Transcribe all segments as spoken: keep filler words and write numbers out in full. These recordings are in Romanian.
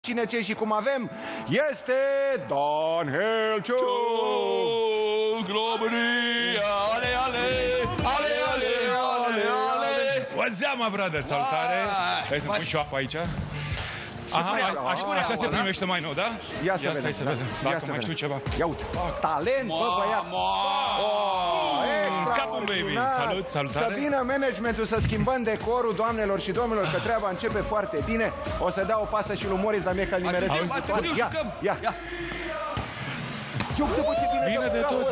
Cine, ce și cum avem este Dan Helciu! România, ale, ale, ale, ale, ale, ale. What's up, my brother? Salutare! Hai să pun și o apă aici. Aha, așa, așa se primește mai nou, da? Ia să vedem. Ia să vedem. Dacă mai știu ceva. Ia uite. Talent, bă, băiat. Capul, baby! Salut, salutare! Să vină managementul să schimbăm decorul, doamnelor și domnilor, că treaba începe foarte bine. O să dau o pasă și lui Moris, dar mie că nimeresc. Ia, ia. Bine de tot,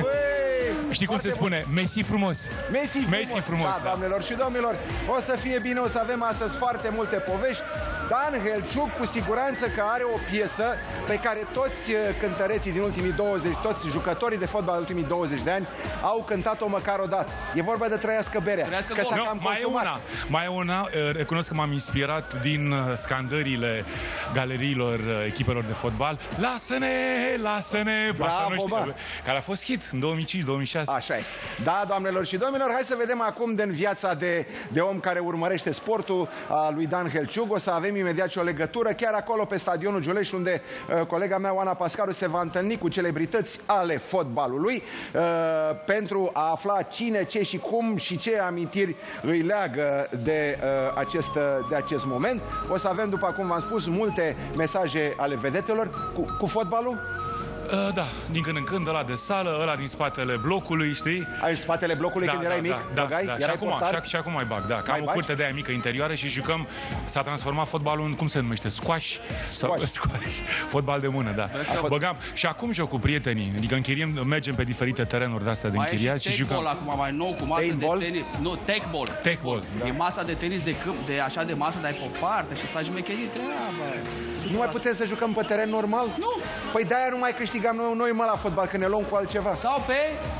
știi cum se spune? Messi frumos. Messi frumos. Messi frumos, da, doamnelor și domnilor. O să fie bine, o să avem astăzi foarte multe povești. Dan Helciu, cu siguranță că are o piesă pe care toți cântăreții din ultimii douăzeci, toți jucătorii de fotbal ultimii douăzeci de ani au cântat-o măcar o dată. E vorba de Trăiască Berea. Trăiască că s-a No, cam mai e una, mai e una, recunosc că m-am inspirat din scandările galeriilor echipelor de fotbal. Lasă-ne, lasă-ne, Bravo, care a fost hit în două mii cinci două mii șase. Așa este. Da, doamnelor și domnilor, hai să vedem acum din viața de, de om care urmărește sportul a lui Dan Helciu. O să avem imediat și o legătură chiar acolo pe stadionul Giulești, unde uh, colega mea Oana Pascaru se va întâlni cu celebrități ale fotbalului uh, pentru a afla cine, ce și cum și ce amintiri îi leagă de, uh, acest, de acest moment. O să avem, după cum v-am spus, multe mesaje ale vedetelor cu, cu fotbalul. Uh, da, din când în când, ăla de sală, ăla din spatele blocului, știi? Ai în spatele blocului da, când da, erai mic? Da, băgai? da, da. Și, Erai acum, portar? și, și acum mai bag, da. Că am o curte de aia mică interioară și jucăm, s-a transformat fotbalul în, cum se numește, squash? Sau, squash. Fotbal de mână, da. Băgam. Și acum joc cu prietenii, adică închiriem, mergem pe diferite terenuri de-astea de închiriat și jucăm. Acum mai nou, cu masă de tenis. Nu, tech-ball. Tech-ball. E masa de tenis de câmp, de așa de masă, dar ai pe o parte și să faci mecherii treaba. Nu mai putem să jucăm pe teren normal? Nu. Păi de-aia nu mai câștigam noi, noi mă la fotbal, când ne luăm cu altceva. Sau pe...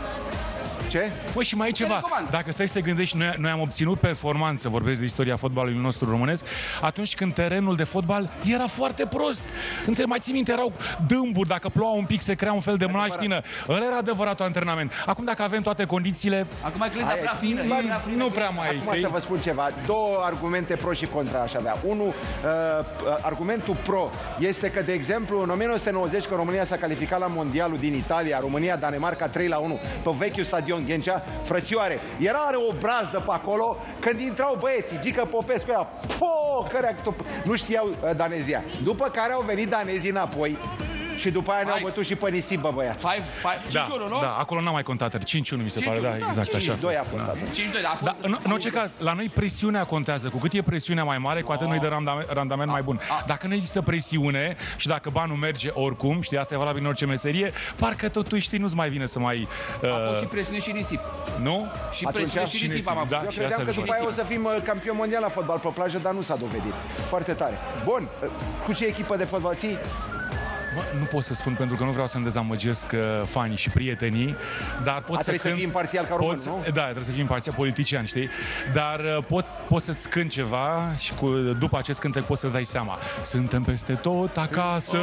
Ce? Păi și mai e ceva. Dacă stai să te gândești, noi, noi am obținut performanță, vorbesc de istoria fotbalului nostru românesc, atunci când terenul de fotbal era foarte prost. Înțeleg, mai ții minte, erau dâmburi, dacă ploua un pic se crea un fel de mlaștină. Ăla era adevăratul antrenament. Acum dacă avem toate condițiile... Acum mai crezi prea fină. Nu prea mai Acum știi? să vă spun ceva. Două argumente pro și contra aș avea. Unu, uh, argumentul pro este că, de exemplu, în o mie nouă sute nouăzeci, când România s-a calificat la Mondialul din Italia, România-Danemarca trei la unu, pe vechiul stadion Ghencea, frățioare, era are o brazdă pe acolo, când intrau băieții, Gică Popescu, ea, po, cărea, nu știau uh, danezia. După care au venit danezii înapoi și după aia ne-au bătut și pe nisip, băiat. Da, da, acolo n-am mai contat, cinci unu mi se pare, da, exact așa. cinci doi a fost. cinci doi, a Da, în, în orice caz, la noi presiunea contează. Cu cât e presiunea mai mare, cu atât noi dă randament, randament mai bun. Dacă nu există presiune și dacă banul merge oricum, știi, asta e valabil în orice meserie, parcă totuși, știi, nu-ți mai vine să mai... Uh... A fost și presiune și nisip. Nu? Și presiune și nisip am avut. Da, Eu și credeam asta că după aia o să fim campion mondial la fotbal pe plajă, dar nu s-a dovedit. Foarte tare. Bun, cu ce echipă de fotbal ții? Bă, nu pot să spun pentru că nu vreau să-mi dezamăgesc uh, fanii și prietenii, dar pot A, să cânt... să fii imparțial ca român, pot, nu? Da, trebuie să fii imparțial, politician, știi? Dar uh, pot, pot să-ți cânt ceva și cu, după acest cântec poți să-ți dai seama. Suntem peste tot acasă,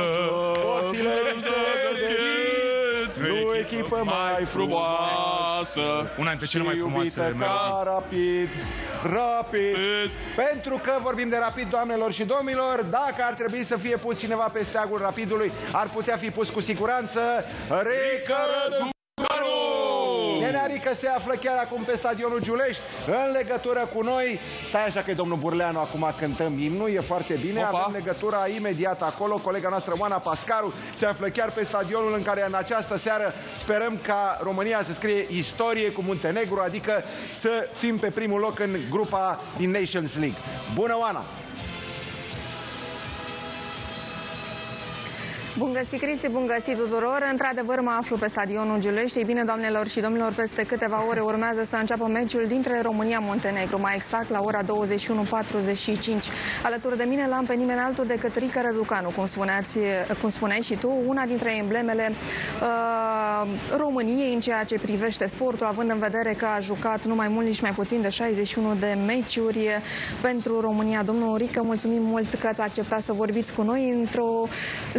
nu echipă mai frumoasă, una dintre cele mai frumoase melodii. Rapid, rapid. Pentru că vorbim de rapid, doamnelor și domnilor, dacă ar trebui să fie pus cineva pe steagul rapidului, ar putea fi pus cu siguranță Rică Răducanu! Nenea Rică se află chiar acum pe stadionul Giulești, în legătură cu noi. Stai așa că e domnul Burleanu, acum cântăm imnul, e foarte bine. Opa. Avem legătura imediat acolo. Colega noastră, Oana Pascaru, se află chiar pe stadionul în care în această seară sperăm ca România să scrie istorie cu Muntenegru, adică să fim pe primul loc în grupa din Nations League. Bună, Oana! Bun găsit, Cristi, bun găsit tuturor. Într-adevăr, mă aflu pe stadionul Giulești. Ei bine, doamnelor și domnilor, peste câteva ore urmează să înceapă meciul dintre România-Montenegru, mai exact la ora douăzeci și unu patruzeci și cinci. Alături de mine l-am pe nimeni altul decât Rică Răducanu, cum, spuneați, cum spuneai și tu, una dintre emblemele uh, României în ceea ce privește sportul, având în vedere că a jucat nu mai mult, nici mai puțin de șaizeci și unu de meciuri pentru România. Domnul Rică, mulțumim mult că ați acceptat să vorbiți cu noi într-o zi atât de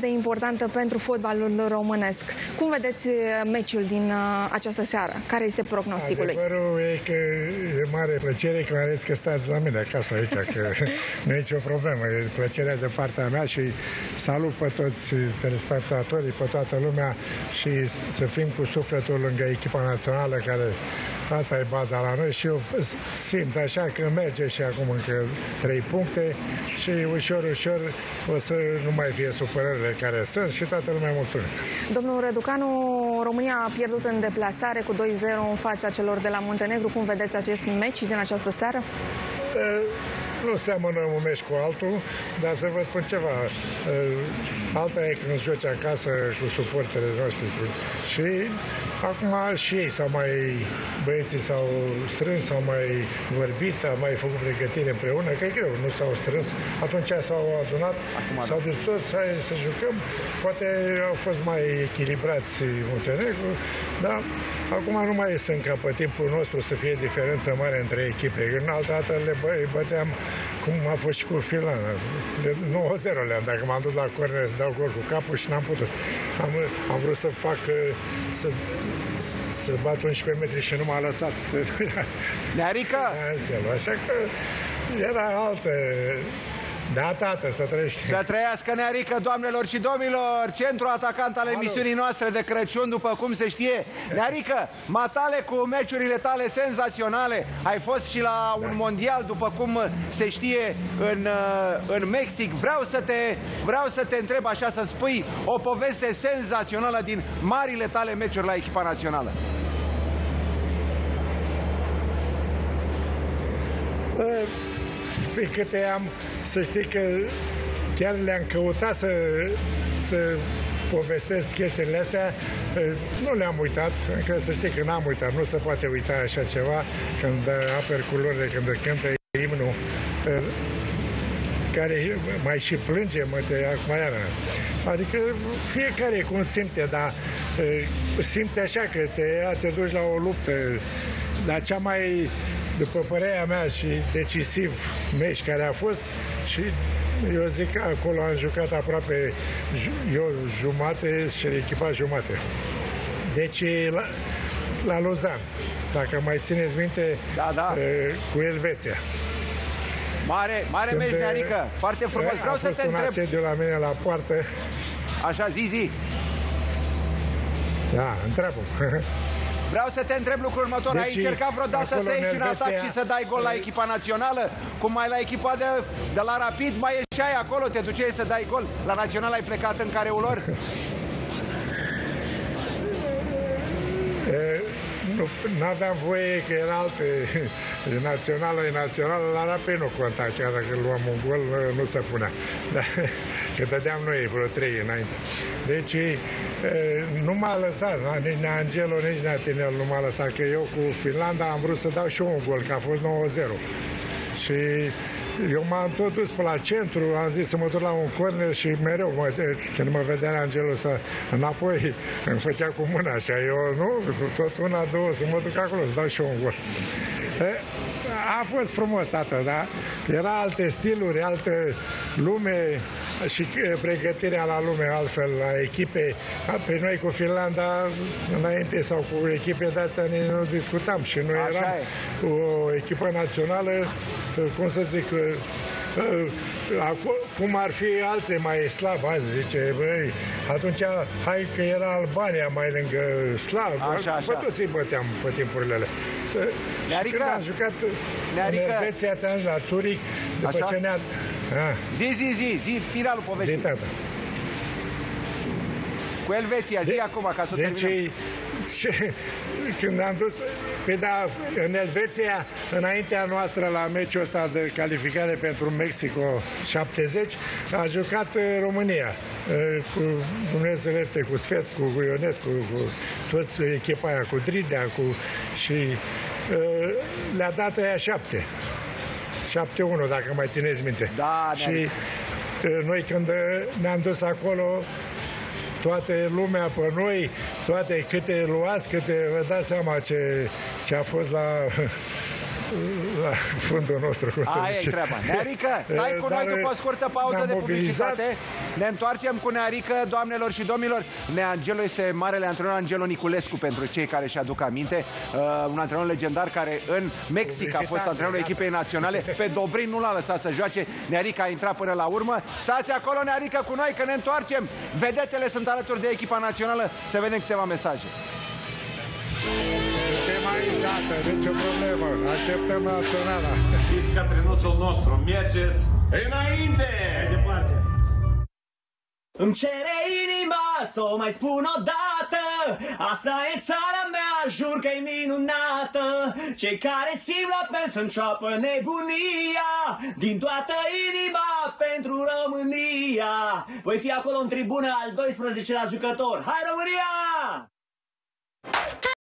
importantă pentru fotbalul românesc. Cum vedeți meciul din această seară? Care este prognosticul lui? Adevărul e că e mare plăcere, că mai ales că stați la mine acasă aici, că nu e nicio problemă. E plăcerea de partea mea și salut pe toți telespectatorii, pe toată lumea și să fim cu sufletul lângă echipa națională, care asta e baza la noi și eu simt așa că merge și acum încă trei puncte și ușor, ușor o să nu mai fie supărările care sunt și toată lumea mulțumită. Domnul Răducanu, România a pierdut în deplasare cu doi zero în fața celor de la Muntenegru. Cum vedeți acest meci din această seară? Nu seamănă un meci cu altul, dar să vă spun ceva. Alta e când joci acasă cu suporterii noștri. Și acum și ei s-au mai, băieții s-au strâns, s-au mai vorbit, au mai făcut pregătire împreună, că e greu, nu s-au strâns. Atunci s-au adunat, s-au dus toți, hai să jucăm. Poate au fost mai echilibrați Muntenegru, dar acum nu mai sunt ca pe timpul nostru să fie diferență mare între echipe. În altă dată le bă, băteam cum a fost și cu Finlanda. nouă zero le-am, dacă m-am dus la corner să dau gol cu capul și n-am putut. Am, am vrut să fac, să, să bat unsprezece metri și nu m-a lăsat. Nearica? Așa că era altă... Da, tată, să trăiești. Să trăiască Nearică, doamnelor și domnilor, centru atacant al emisiunii noastre de Crăciun, după cum se știe. Nearică, matale cu meciurile tale senzaționale. Ai fost și la un mondial, după cum se știe, în, în Mexic. Vreau să te, vreau să te întreb așa, să spui o poveste senzațională din marile tale meciuri la echipa națională. Pe câte am, să știi că chiar le-am căutat să, să povestesc chestiile astea, nu le-am uitat, încă să știi că n-am uitat, nu se poate uita așa ceva când aperi culorile, când cântă imnul, care mai și plânge, mă, te, acum iară. Adică fiecare cum simte, dar simți așa că te, te duci la o luptă, dar cea mai, după părerea mea și decisiv meci care a fost, și eu zic că acolo am jucat aproape eu jumate și echipa jumate. Deci la, la Lozan, dacă mai țineți minte, da, da. Cu Elveția. Mare, mare meci, Nearică, foarte frumos. Vreau să te întreb. A fost un asediu la mine la poartă. Așa, zi, zi. Da, întreabă. Vreau să te întreb lucrul următor. Deci, ai încercat vreodată să ieși în atac și să dai gol la echipa națională? Cum mai la echipa de, de la Rapid, mai ieșeai acolo, te duceai să dai gol. La național ai plecat în careul lor? Nu aveam voie, că era alte. Națională e națională, la Rapid nu conta, chiar dacă luam un gol, nu se punea. Dar, că dădeam noi vreo trei înainte. Deci nu m-a lăsat, nici Neangelo, nici Neatinel nu m-a lăsat, că eu cu Finlanda am vrut să dau și eu un gol, că a fost nouă zero. Și eu m-am tot dus pe la centru, am zis să mă duc la un corner și mereu, mă, când mă vedea Neangelo să înapoi, îmi făcea cu mâna așa, eu nu, tot una, două, să mă duc acolo, să dau și eu un gol. A fost frumos, tată, da? Era alte stiluri, altă lume și pregătirea la lume altfel, la echipe. Pe noi cu Finlanda, înainte, sau cu echipe de-astea, nu discutam și noi eram o echipă națională, cum să zic, cum ar fi alte mai slab, azi zice, băi, atunci, hai că era Albania mai lângă slav, pe toți îi băteam pe timpurile alea. Și când am jucat Nearică. În Elveția, la Turic, după așa? Ce ne-a... Ah. Zi, zi, zi, zi, finalul povestii. Zi, tata. Cu Elveția, zi de, acum, ca să deci, terminăm. Ce, când am dus, pe da, în Elveția, înaintea noastră la meciul ăsta de calificare pentru Mexico șaptezeci, a jucat România cu Dumnezeu Lerte, cu Sfet, cu Ionet, cu, cu toți echipa aia, cu Dridea, cu, și le-a dat aia șapte. șapte unu, dacă mai țineți minte. Da, și noi când ne-am dus acolo, toată lumea pe noi, toate câte luați, câte vă dați seama ce, ce a fost la, la fundul nostru, cum să Aia e zice. treaba. Nearică, stai cu Dar noi după o scurtă pauză ne-am de mobilizat. publicitate. Ne întoarcem cu Nearică, doamnelor și domnilor. Neangelo este marele antrenor Angelo Niculescu, pentru cei care își aduc aminte. Uh, un antrenor legendar care în Mexic a fost antrenorul echipei naționale. Pe Dobrin nu l-a lăsat să joace. Nearică a intrat până la urmă. Stați acolo, Nearică, cu noi, că ne întoarcem. Vedetele sunt alături de echipa națională. Să vedem câteva mesaje. Suntem aici, gata, nicio problemă. Așteptăm naționala. Fiți ca trenuțul nostru, mergeți înainte! Mai departe! Îmi cere inima să o mai spun o dată. Asta e țara mea, jur că e minunată. Cei care simt la fel să înceapă nebunia. Din toată inima pentru România. Voi fi acolo în tribună al doisprezecelea jucător. Hai România!